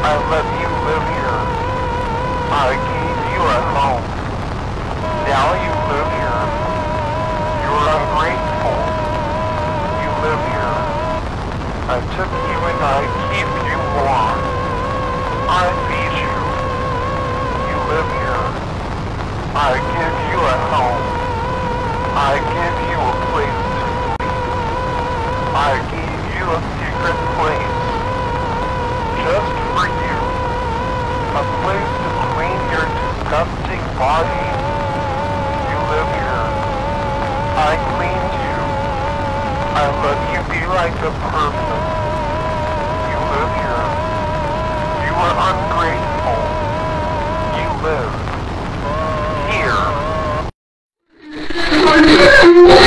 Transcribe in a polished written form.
I let you live here. I gave you a home. Now you live here. You're ungrateful. You live here. I took you and I keep you warm. I feed you. You live here. I give you a home. I give you a place to sleep. I gave you a secret place. Just for you. A place to clean your disgusting body. You live here. I cleaned you. I let you be like a person. You live here. You are ungrateful. You live here.